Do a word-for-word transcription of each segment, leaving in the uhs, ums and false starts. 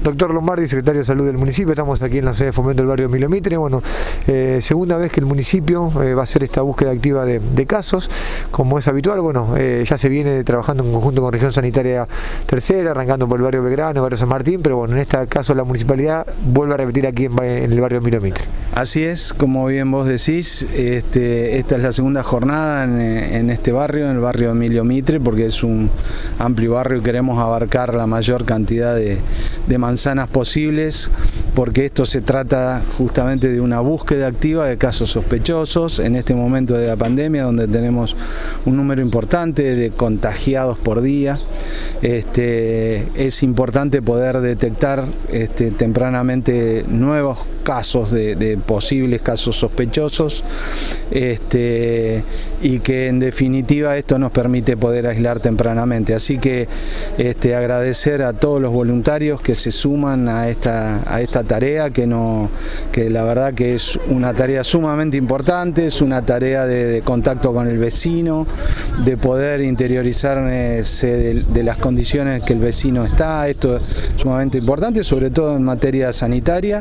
Doctor Lombardi, secretario de Salud del municipio, estamos aquí en la sede de fomento del barrio Emilio Mitre. Bueno, eh, segunda vez que el municipio eh, va a hacer esta búsqueda activa de, de casos, como es habitual. Bueno, eh, ya se viene trabajando en conjunto con Región Sanitaria Tercera, arrancando por el barrio Belgrano, el barrio San Martín, pero bueno, en este caso la municipalidad vuelve a repetir aquí en, en el barrio Emilio Mitre. Así es, como bien vos decís, este, esta es la segunda jornada en, en este barrio, en el barrio Emilio Mitre, porque es un amplio barrio y queremos abarcar la mayor cantidad de, de manzanas posibles, porque esto se trata justamente de una búsqueda activa de casos sospechosos en este momento de la pandemia, donde tenemos un número importante de contagiados por día. Este, es importante poder detectar este, tempranamente nuevos casos de, de posibles casos sospechosos, este, y que en definitiva esto nos permite poder aislar tempranamente. Así que este, agradecer a todos los voluntarios que se suman a esta, a esta tarea, que, no, que la verdad que es una tarea sumamente importante, es una tarea de, de contacto con el vecino, de poder interiorizarse de, de las condiciones que el vecino está. Esto es sumamente importante, sobre todo en materia sanitaria,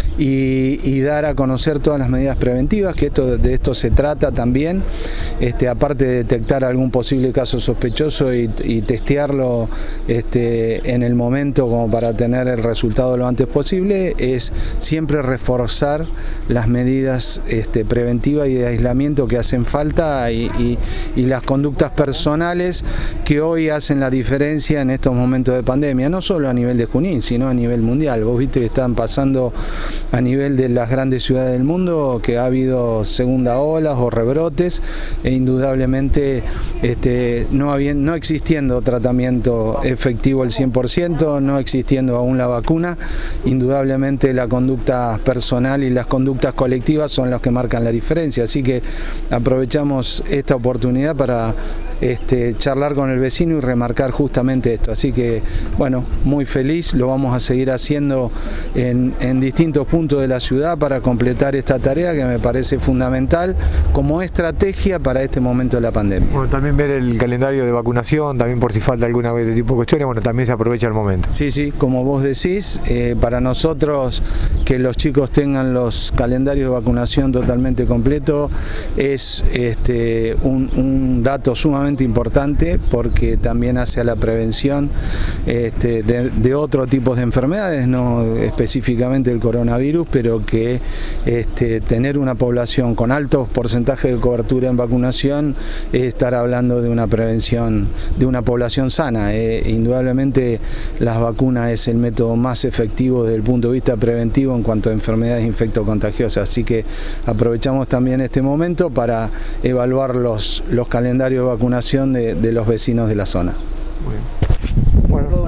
y, y dar a conocer todas las medidas preventivas, que esto, de esto se trata también, este, aparte de detectar algún posible caso sospechoso y, y testearlo este, en el momento como para tener el resultado lo antes posible, es siempre reforzar las medidas este, preventivas y de aislamiento que hacen falta, y, y, y las conductas personales que hoy hacen la diferencia en estos momentos de pandemia, no solo a nivel de Junín, sino a nivel mundial. Vos viste que están pasando a nivel de las grandes ciudades del mundo, que ha habido segunda olas o rebrotes, e indudablemente este, no, habiendo, no existiendo tratamiento efectivo al cien por ciento, no existiendo aún la vacuna, indudablemente la conducta personal y las conductas colectivas son las que marcan la diferencia. Así que aprovechamos esta oportunidad para este, charlar con el vecino y remarcar justamente esto. Así que, bueno, muy feliz, lo vamos a seguir haciendo en, en distintos puntos de la ciudad para completar esta tarea que me parece fundamental como estrategia para este momento de la pandemia. Bueno, también ver el calendario de vacunación, también por si falta alguna de tipo de cuestiones, bueno, también se aprovecha el momento. Sí, sí, como vos decís, eh, para nosotros que los chicos tengan los calendarios de vacunación totalmente completos es este, un, un dato sumamente importante, porque también hace a la prevención este, de, de otro tipo de enfermedades, no específicamente el coronavirus, pero que este, tener una población con altos porcentajes de cobertura en vacunación es estar hablando de una prevención, de una población sana. Eh, indudablemente las vacunas es el método más efectivo desde el punto de vista preventivo en cuanto a enfermedades infectocontagiosas, así que aprovechamos también este momento para evaluar los, los calendarios de vacunación de, de los vecinos de la zona. Muy bien. Bueno.